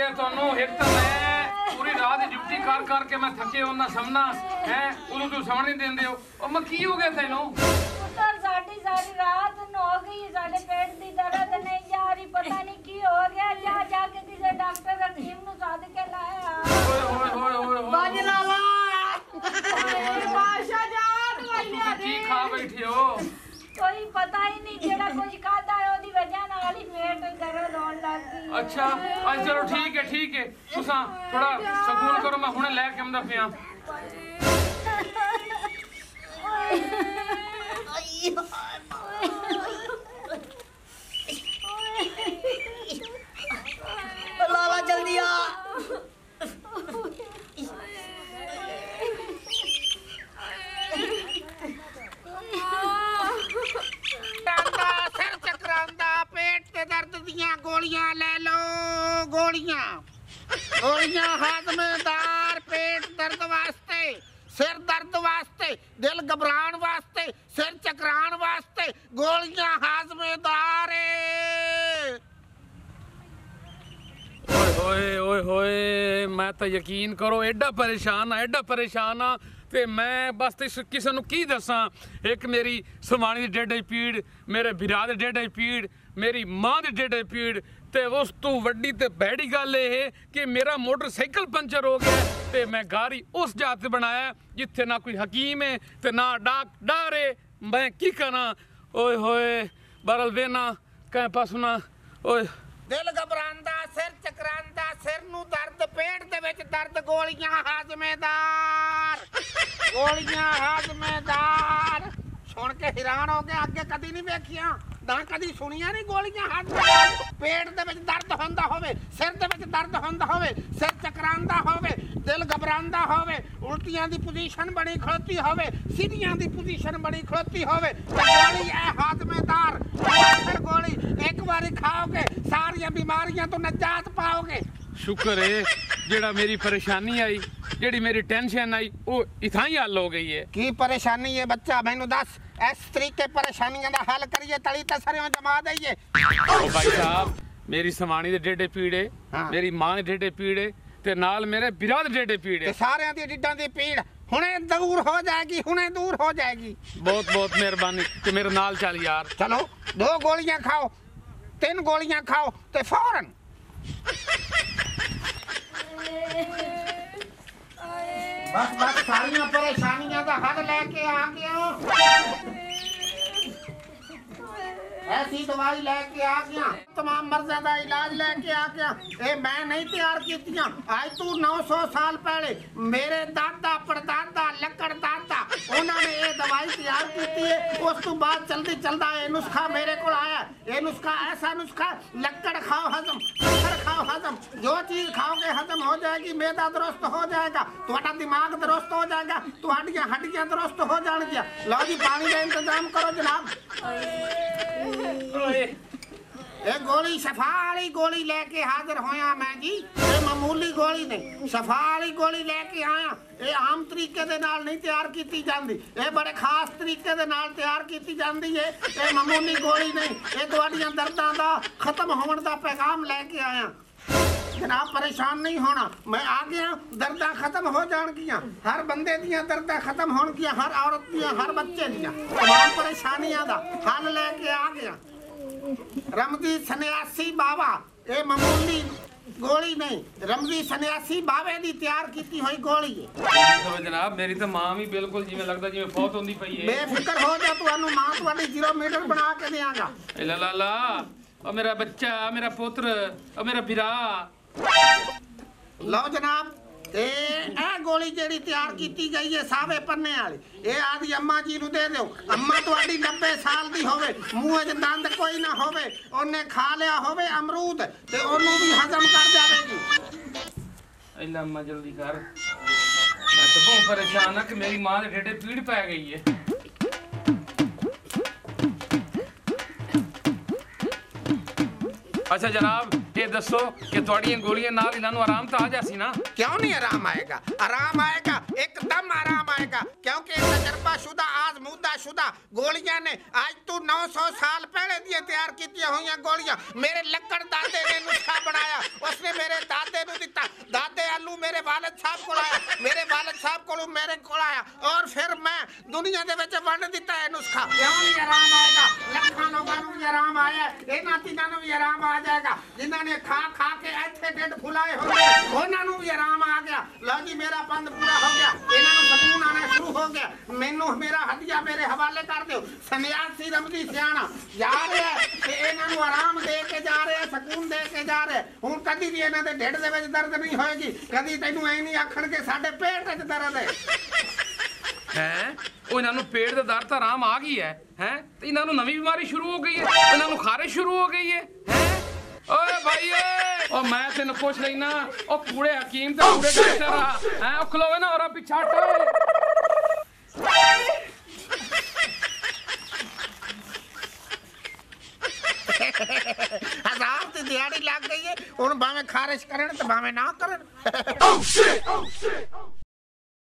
गया थानू? एक तो मैं पूरी रात ड्यूटी कर करके मैं थके होना समझना है, उदू तू समझ नहीं देंदे हो। ओ मैं की हो गया तेनू? पुत्तर साडी सारी रात न हो गई, साडे पेट दी दर्द नहीं जा रही, पता नहीं की हो गया। जा जाके किसी डॉक्टर हकीम नु साद के लाया। ओए ओए ओए ओए बाजी लाला बादशाह जान वालिया की खा बैठी हो? कोई पता ही नहीं, जेड़ा कुछ खाता है ओदी वजह नाल ही पेट दर्द होने लग गई। अच्छा चलो ठीक है तुसा थोड़ा सुकून करो, मैं हुणे लेके आंदा पिया। लाला जल्दी आ। सिर चकरांदा, पेट ते दर्द दियां गोलियां ले लो। गोलियां हाजमेदार, पेट दर्द वास्ते, सिर दर्द वास्ते, दिल घबराण वास्ते, सिर चकराण वास्ते गोलियां हाजमेदार। ओए होए मैं तो यकीन करो एडा परेशान हाँ ते मैं बस किसी नूं की दसां। एक मेरी समानी दी ढेडे पीड़, मेरे बिरा दे ढेडे पीड़, मेरी मां दे ढेडे पीड़, ते उस तू वड्डी ते बड़ी गल ये कि मेरा मोटरसाइकिल पंचर हो गया ते मैं गाड़ी उस जात ते बनाया जिथे ना कोई हकीम है ते ना डॉक्टर है। मैं की करा? ओए होए बरल वेना कह पासुना। ओए दिल घबरांदा, सिर चकरांदा, सिर नू दर्द, पेट दे विच दर्द, गोलियां हाजमेदार। सुन के हैरान हो गया, अगे कदी नहीं वेखिया ना कदी सुनिया नहीं। गोलियां हाजमेदार, पेट दे विच दर्द होंदा होवे, सिर दे विच दर्द होंदा होवे, सिर चकरांदा होवे, दिल घबरांदा होवे, उल्टियां दी पोजीशन बनी खड़ोती होवे, सीढ़ियां दी पोजीशन बनी खड़ोती होवे, गोली है हाजमेदार। फिर गोली एक बारी खाओगे सारियां बीमारियां तो निजात पाओगे। शुक्र है जेड़ा मेरी परेशानी आई, जेड़ी मेरी टेंशन आई वो इतना ही हल हो गई है। की परेशानी है बच्चा मैनू दस, इस तरीके परेशानियां दा हल करिए, तली ते सरियों जमा दईए। ओ भाई साहब मेरी समानी दे ढेडे पीड़े, हाँ। मेरी मां दे ढेडे पीड़े ते नाल मेरे बिरा दे ढेडे पीड़े, ते सारियां दी डिड्डां दी पीड़ हुणे दूर हो जाएगी, हुणे दूर हो जाएगी। बहुत बहुत मेहरबानी कि मेरे नाल चल यार। चलो 2 गोलियां खाओ, 3 गोलियां खाओ ते फौरन। बस सारियां परेशानियां दा हल लेके आ गया, ऐसी दवाई लेके आ गया, तमाम मर्ज़ां दा इलाज लेके आ गया। ए मैं नहीं तैयार कीतियां, आज तू 900 साल पहले मेरे दादा परदादा लकड़ दादा उन्होंने ये दवाई तैयार की है। उस तो बाद चलती चलता ये नुस्खा मेरे को आया। ये नुस्खा ऐसा नुस्खा, लकड़ खाओ हजम, पत्थर खाओ हजम, जो चीज खाओगे हजम हो जाएगी, मैदा दुरुस्त हो जाएगा, तुम्हारा दिमाग दुरुस्त हो जाएगा, तुम्हारियां हड्डियां दुरुस्त हो जाएंगियां। लो जी पानी का इंतजाम करो जनाब। ये गोली शफा वाली गोली लेके हाजिर होया मैं जी, ये मामूली गोली नहीं, शफा वाली गोली लेके आया। ये आम तरीके दे नाल नहीं तैयार की जाती, ये बड़े खास तरीके दे नाल तैयार की जाती है। ये मामूली गोली नहीं, ये तुहाडियां दर्दां दा खत्म होने का पैगाम लेके आया। जनाब परेशान नहीं होना, मैं आ गया, दर्दां खत्म हो जाणगियां, हर बंदे दियां दर्दां खत्म होणगियां, हर औरत दियां, हर बच्चे दियां तमाम परेशानियां दा हल लेके आ गया। रमजी सन्यासी बाबा, ये मामूली गोली नहीं, रमजी सन्यासी बाबे दी तैयार की हुई गोली है। तो जनाब मेरी तो मां भी बिल्कुल जिवें लगदा जिवें फौत होंदी पई है। बेफिक्र हो जा, तुहानू मां तुहाडी 0 मीटर बना के देंगा। ला ला ला ओ मेरा बच्चा, मेरा पुत्र, ओ मेरा बिरा। लो जनाब ए गोली जेड़ी तैयार की गई है सावे पन्ने वाली, ये आदि अम्मा जी नू दे दो। अम्मा तुहाडी 90 साल दी होवे, मुंह च दंद कोई ना होवे, ओने खा लिया होवे अमरूद ते ओनू भी हजम कर जावेगी। इला अम्मा जल्दी कर, मैं तो बहुत परेशान है कि मेरी मां दे ढेडे पीड़ पै गई है। अच्छा जनाब ये दसो कि तुहाडियां गोलियां नाल इन्हां नू आराम तो आ जासी ना? क्यों नहीं आराम आएगा? आराम आएगा, एकदम आराम आएगा, क्योंकि तजर्बा शुदा आजमूदा शुदा गोलियां ने आज तू 900 साल पहले दिए तैयार की हुई गोलियां। मेरे लकड़ दादे ने नुस्खा बनाया, उसने मेरे दादे मेरे वालिद साहब को आया, मेरे वालिद साहब को मेरे को आया और फिर मैं दुनिया दे विच वंड दिता है नुस्खा। क्यों नहीं आराम आएगा? लखां लोगां नूं भी आराम आया, इन्हां तीनां नूं भी आराम आ जाएगा। जिन्हां ने खा खा के इत्थे ढिड फुलाए होंगे उन्हां नूं भी आराम आ गया। लो जी मेरा पंद पूरा हो गया, इन्हां नूं सकून आना शुरू हो गया। मैनू मेरा हदिया मेरे हवाले कर दिओ। सन्यासी रमदी सियाणा जा रहा है ते इन्हां नूं आराम दे के जा रहे, सकून दे के जा रहे। हुण कदी भी इन्हां दे ढिड दे विच दर्द नहीं होएगी, कदी तैनू ऐ नहीं आखण के साडे पेट विच दर्द है। हैं ਉਹ ਇਹਨਾਂ ਨੂੰ ਪੇਟ ਦੇ ਦਰਦ ਤਾਂ ਆਰਾਮ ਆ ਗਈ ਹੈ ਤੇ ਇਹਨਾਂ ਨੂੰ ਨਵੀਂ ਬਿਮਾਰੀ ਸ਼ੁਰੂ ਹੋ ਗਈ ਹੈ, ਇਹਨਾਂ ਨੂੰ ਖਾਰਿਸ਼ ਸ਼ੁਰੂ ਹੋ ਗਈ ਹੈ ਓਏ ਭਾਈ ਓਏ ਉਹ ਮੈਂ ਤੈਨੂੰ ਪੁੱਛ ਲੈਣਾ ਉਹ ਪੂਰੇ ਹਕੀਮ ਤੇ ਪੂਰੇ ਡਾਕਟਰ ਆ ਉਹ ਖਲੋਵੇ ਨਾ ਔਰਾ ਪਿੱਛਾ ਹਟ हजार की दिहाड़ी लग गई है, हुण भावें खारिश करन ते भावें ना करन।